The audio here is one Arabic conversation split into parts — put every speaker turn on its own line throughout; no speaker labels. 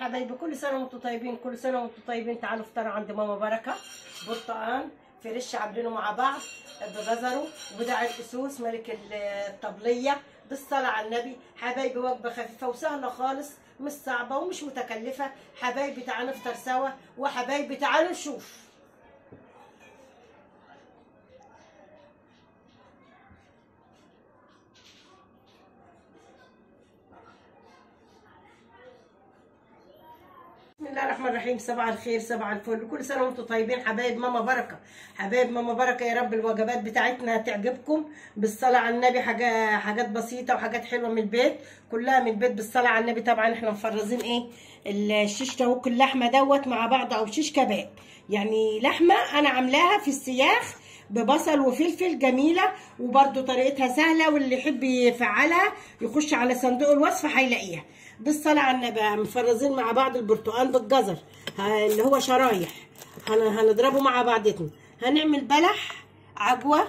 حبايبي، كل سنه وانتم طيبين، كل سنه وانتم طيبين. تعالوا افطروا عند ماما بركه. برتقان فريش عاملينه مع بعض بجزره وبدع الاسوس ملك الطبليه بالصلاه على النبي. حبايبي وجبه خفيفه وسهله خالص، مش صعبه ومش متكلفه. حبايبي تعالوا نفطر سوا، وحبايبي تعالوا نشوف. بسم الله الرحمن الرحيم. صباح الخير، صباح الفل، كل سنه وانتم طيبين حبايب ماما بركه. حبايب ماما بركه، يا رب الوجبات بتاعتنا تعجبكم بالصلاه على النبي. حاجات بسيطه وحاجات حلوه من البيت، كلها من البيت بالصلاه على النبي. طبعا احنا مفرزين الشيش طاووق اللحمه دوت مع بعض، او شيش كباب، يعني لحمه انا عاملاها في السياخ ببصل وفلفل، جميله وبرده طريقتها سهله، واللي يحب يفعلها يخش على صندوق الوصفه هيلاقيها. بالصلاه على النبي مفرزين مع بعض البرتقال بالجزر اللي هو شرايح، هنضربه مع بعضتنا. هنعمل بلح، عجوه،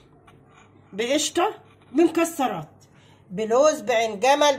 بقشطه، بمكسرات، بلوز، بعين جمل،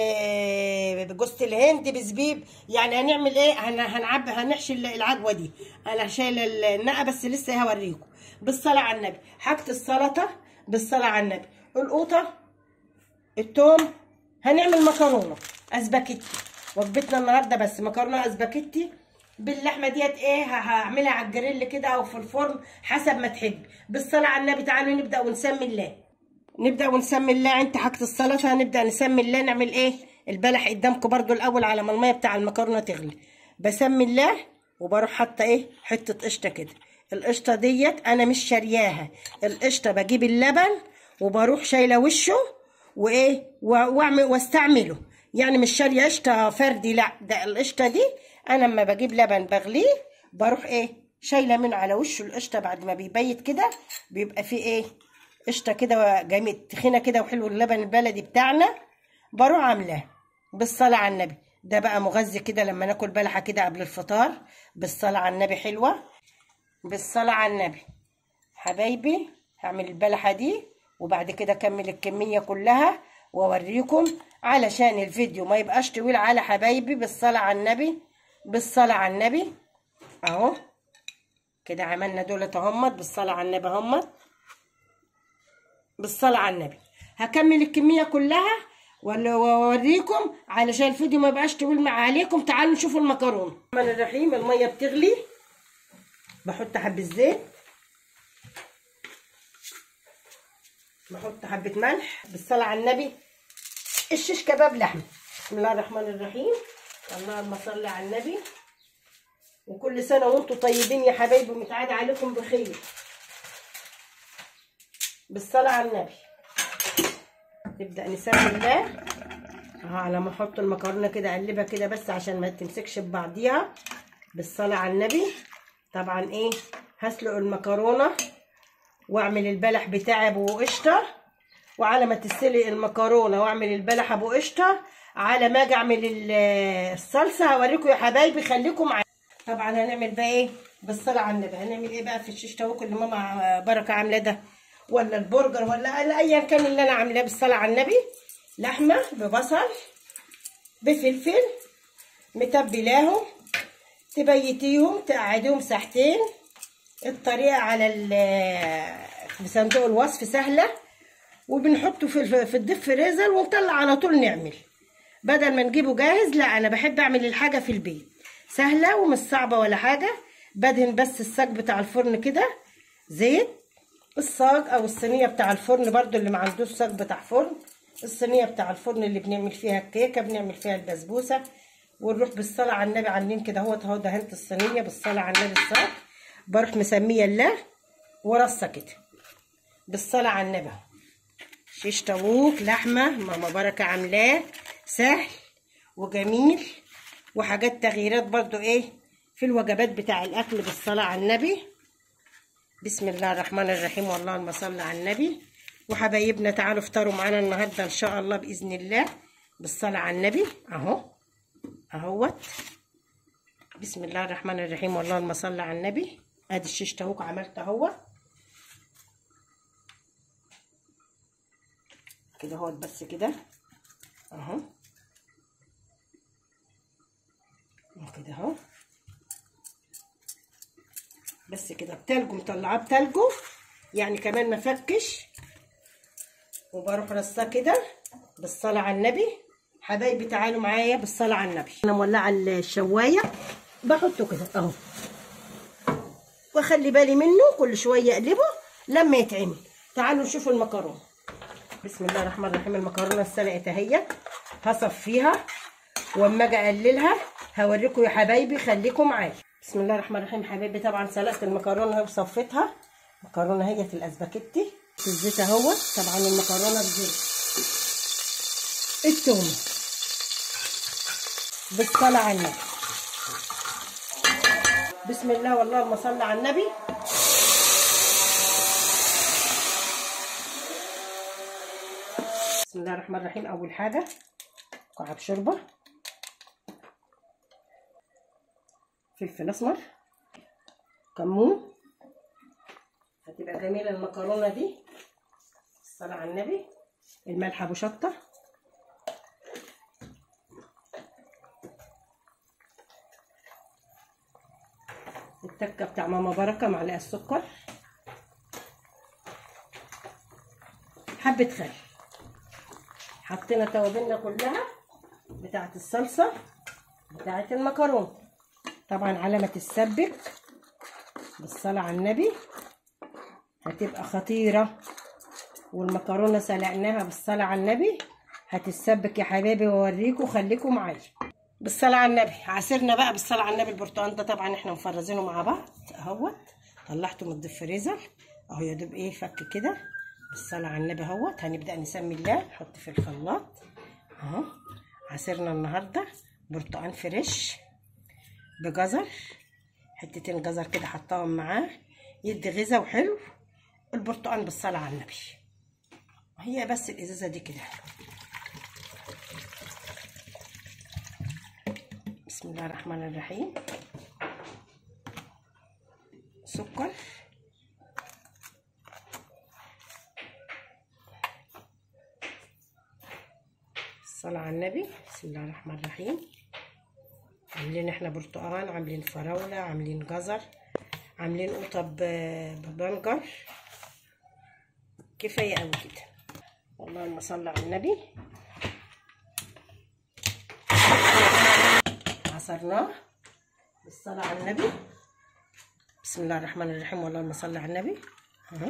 بجوز الهند، بزبيب. يعني هنعمل ايه؟ هنحشي العجوه دي. انا شايله النقه بس لسه هوريكم. بالصلاه على النبي حاجه السلطه بالصلاه على النبي. القوطه، التوم. هنعمل مكرونه اسباجيتي، وجبتنا النهارده بس مكرونه اسباجيتي باللحمه ديت. ايه، هعملها على الجريل كده او في الفرن حسب ما تحب. بالصلاه على النبي تعالوا نبدا ونسمي الله. نبدا ونسمي الله. انت حاجه السلطه هنبدا نسمي الله. نعمل ايه؟ البلح قدامكم برضو الاول على ما الميه بتاع المكرونه تغلي. بسمي الله وبروح حاطه ايه، حته قشطه كده. القشطه ديت انا مش شارياها، القشطه بجيب اللبن وبروح شايله وشه وايه واعمل واستعمله. يعني مش شاريه قشطه فردي، لا، ده القشطه دي انا لما بجيب لبن بغليه بروح ايه شايله منه على وشه القشطه. بعد ما بيبيت كده بيبقى فيه ايه قشطه كده جميل تخينه كده وحلو، اللبن البلدي بتاعنا بروح عاملاه. بالصلاه على النبي ده بقى مغذي كده لما ناكل بلحه كده قبل الفطار. بالصلاه على النبي حلوه. بالصلاه على النبي حبايبي هعمل البلحه دي وبعد كده اكمل الكميه كلها واوريكم علشان الفيديو ما يبقاش طويل على حبايبي. بالصلاه على النبي، بالصلاه على النبي. اهو كده عملنا دول اهمت. بالصلاه على النبي اهمت. بالصلاه على النبي هكمل الكميه كلها واوريكم علشان الفيديو ما يبقاش طويل عليكم. تعالوا نشوفوا المكرونه. الرحمن الرحيم. الميه بتغلي، بحط حبه زيت، بحط حبه ملح. بالصلاه على النبي الشيش كباب لحمه. بسم الله الرحمن الرحيم. اللهم صل على النبي. وكل سنه وانتم طيبين يا حبايبي، ومتعاد عليكم بخير. بالصلاه على النبي نبدا نسمي الله. على ما احط المكرونه كده اقلبها كده بس عشان ما تمسكش ببعضيها. بالصلاه على النبي. طبعا ايه، هسلق المكرونه واعمل البلح بتاعي ابو قشطه، وعلى ما تسلق المكرونه واعمل البلح ابو قشطه على ما اجي اعمل الصلصه هوريكم يا حبايبي، خليكم معايا. طبعا هنعمل بقى ايه بالصلاه على النبي. هنعمل ايه بقى في الشيش طاووق اللي ماما بركه عاملاه ده، ولا البرجر، ولا ايا كان اللي انا عاملاه. بالصلاه على النبي لحمه ببصل بفلفل متبلاهم، تبيتيهم تقعديهم ساعتين. الطريقه على في صندوق الوصف سهله، وبنحطه في الديب فريزر ونطلع على طول نعمل، بدل ما نجيبه جاهز. لا، انا بحب اعمل الحاجه في البيت، سهله ومش صعبه ولا حاجه. بدهن بس الصاج بتاع الفرن كده زيت، الصاج او الصينيه بتاع الفرن برضو اللي ما عندوش صاج بتاع فرن، الصينيه بتاع الفرن اللي بنعمل فيها الكيكه، بنعمل فيها البسبوسه. ونروح بالصلاه على النبي عاملين كده اهو دهنت الصينيه بالصلاه على النبي الصاج، بروح مسميه الله ورصه كده. بالصلاه على النبي شيش طاووق لحمه ماما بركه عاملاه، سهل وجميل، وحاجات تغييرات برضو ايه في الوجبات بتاع الاكل. بالصلاه على النبي. بسم الله الرحمن الرحيم. واللهم صل على النبي. وحبايبنا تعالوا افطروا معانا النهارده ان شاء الله باذن الله. بالصلاه على النبي اهوت. بسم الله الرحمن الرحيم. واللهم صل على النبي. ادي الشيش طاووق عملت اهو كده اهوت، بس كده اهو. بتلجه، مطلعاه بتلجه يعني كمان ما فكش. وبروح رصاه كده بالصلاه على النبي. حبايبي تعالوا معايا بالصلاه على النبي. انا مولعه الشوايه، بحطه كده اهو، واخلي بالي منه كل شويه اقلبه لما يتعمل. تعالوا نشوف المكرونه. بسم الله الرحمن الرحيم. المكرونه اتسلقت اهي، هصفيها واما اجي اقللها هوريكم يا حبايبي، خليكم معايا. بسم الله الرحمن الرحيم. حبايبي طبعا سلقت المكرونه اهي وصفيتها. المكرونه هي الاسباجيتي في الزيت اهو. طبعا المكرونه بزيت، التوم بالصلاه على النبي. بسم الله والله اللهم صل على النبي. بسم الله الرحمن الرحيم. اول حاجه كعب شوربه، فلفل اسمر، كمون. هتبقى جميله المكرونه دي الصلاه على النبي. الملح ابو شطه، التكه بتاع ماما بركه، معلقه السكر، حبه خل. حطينا توابلنا كلها بتاعه الصلصه بتاعه المكرونه. طبعا على ما تتسبك بالصلاه على النبي هتبقى خطيره. والمكرونه سلقناها بالصلاه على النبي هتتسبك يا حبايبي، واوريكم، خليكم معايا بالصلاه على النبي. عصيرنا بقى بالصلاه على النبي. البرتقال ده طبعا احنا مفرزينه مع بعض اهوت، طلعته من الديب فريزر اهو، يا دوب ايه فك كده بالصلاه على النبي اهوت. هنبدا نسمي الله، نحط في الخلاط اهو. عصيرنا النهارده برتقال فريش بجزر، حتتين جزر كده حطاهم معاه يدي غذا وحلو. البرتقال بالصلاه على النبي. هي بس الازازه دي كده. بسم الله الرحمن الرحيم. سكر، الصلاة على النبي. بسم الله الرحمن الرحيم. عاملين احنا برتقال، عاملين فراولة، عاملين جزر، عاملين قطب ببنجر. كفاية قوي كده. اللهم صل على النبي. عصرناه بالصلاة على النبي. بسم الله الرحمن الرحيم. اللهم صل على النبي اهو.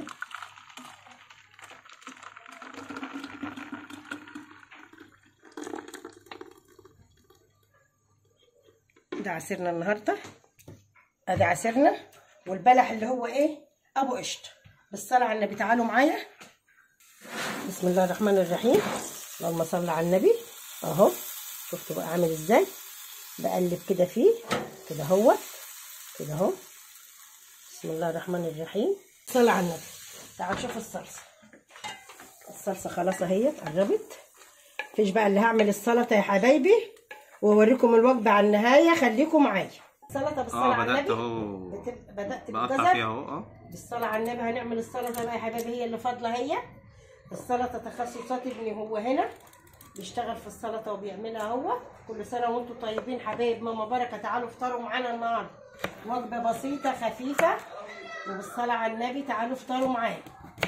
ده عصيرنا النهارده، ادي عصيرنا. والبلح اللي هو ايه ابو قشطه بالصلاه على النبي. تعالوا معايا. بسم الله الرحمن الرحيم. اللهم صل على النبي اهو. شفتوا بقى عامل ازاي؟ بقلب كده فيه كده اهوت كده اهو. بسم الله الرحمن الرحيم. صلى على النبي. تعالوا شوفوا الصلصه. الصلصه خلاص اهي قربت. مفيش بقى اللي هعمل السلطه يا حبايبي واوريكم الوجبه على النهايه، خليكم معايا. السلطه بالصلاه على النبي. بدات
بقطع فيها اهو
بالصلاه على النبي. هنعمل السلطه بقى يا حبايبي، هي اللي فاضله. هي السلطه تخصصات ابني، هو هنا بيشتغل في السلطه وبيعملها هو. كل سنه وانتم طيبين حبايب ماما بركه. تعالوا افطروا معانا النهارده، وجبه بسيطه خفيفه وبالصلاه على النبي. تعالوا افطروا معايا.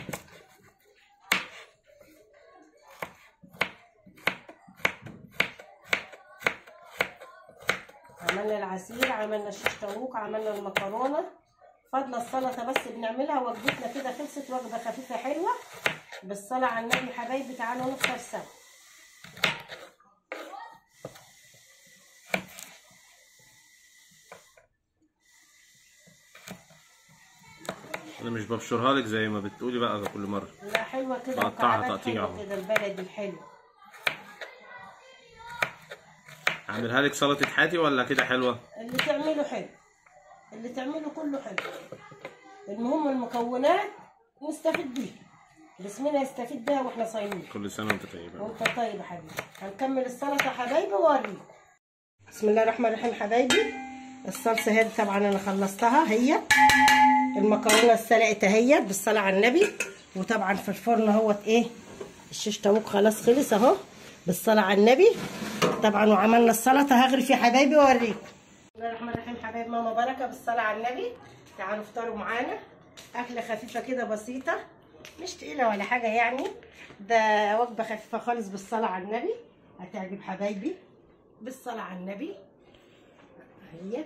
عملنا العصير، عملنا الشيش طاووق، عملنا المكرونه. فاضله السلطه بس بنعملها. وجبتنا كده خلصت، وجبه خفيفه حلوه بالصلاه على النبي حبايبي. تعالوا نفطر سوا.
انا مش ببشرها لك زي ما بتقولي بقى كل مره.
لا حلوه كده،
بقطعها تقطيع
اهو كده البلدي الحلو.
اعملها لك سلطه حاتي ولا كده حلوه؟
اللي تعمله حلو، اللي تعمله كله حلو. المهم المكونات نستفيد بيها، جسمنا يستفيد بيها واحنا صايمين.
كل سنه وانت طيبه.
وانت طيب يا حبيبي. هنكمل السلطه حبايبي واوريكم. بسم الله الرحمن الرحيم حبايبي. الصلصه هذه طبعا انا خلصتها. هي المكرونه اتسلقت اهي بالصلاه على النبي. وطبعا في الفرن اهوت ايه الشيش طاووق خلاص خلص اهو بالصلاه على النبي. طبعا وعملنا السلطه. هغرف يا حبايبي واوريكم. بسم الله الرحمن الرحيم حبايب ماما بركه بالصلاه على النبي. تعالوا افطروا معانا. اكله خفيفه كده بسيطه، مش تقيله ولا حاجه يعني، ده وجبه خفيفه خالص بالصلاه على النبي. هتعجب حبايبي بالصلاه على النبي. اهيت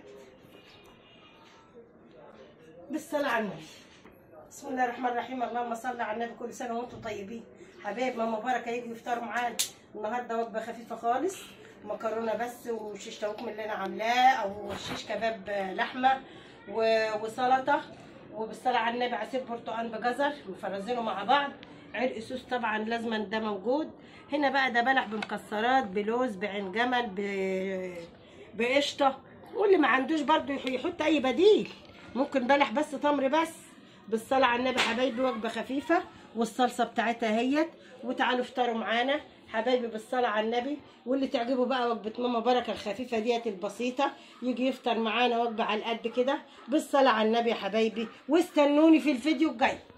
بالصلاه على النبي. بسم الله الرحمن الرحيم. اللهم صل على النبي. كل سنه وانتم طيبين. حبايب ماما بركه يجوا يفطروا معانا النهارده. وجبه خفيفه خالص، مكرونه بس وشيش طاووق من اللي انا عاملاه، او شيش كباب لحمه وسلطه، وبالصلاه على النبي عصير برتقال بجزر مفرزينه مع بعض، عرق سوس طبعا لازما ده موجود. هنا بقى ده بلح بمكسرات بلوز بعين جمل بقشطه، واللي ما عندوش برضو يحط اي بديل، ممكن بلح بس تمر بس. بالصلاه على النبي حبايبي، وجبه خفيفه والصلصه بتاعتها اهيت. وتعالوا افطروا معانا حبايبي بالصلاه على النبي. واللي تعجبه بقى وجبه ماما بركه الخفيفه ديت البسيطه يجي يفطر معانا وجبه على قد كده بالصلاه على النبي يا حبايبي. واستنوني في الفيديو الجاي.